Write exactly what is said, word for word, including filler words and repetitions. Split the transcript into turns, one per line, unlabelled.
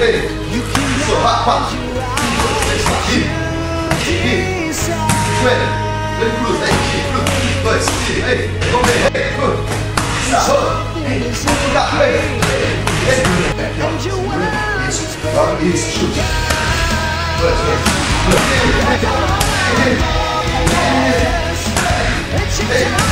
Hey, so hot punch. Hit, hit, sweat. Let it cruise. Hey, cruise. Dois, hey, vamos ver. Hey, good. Sarro. Hey, got hey, hey. Isso. Isso, chute. Dois, dois. Hey, hey, hey.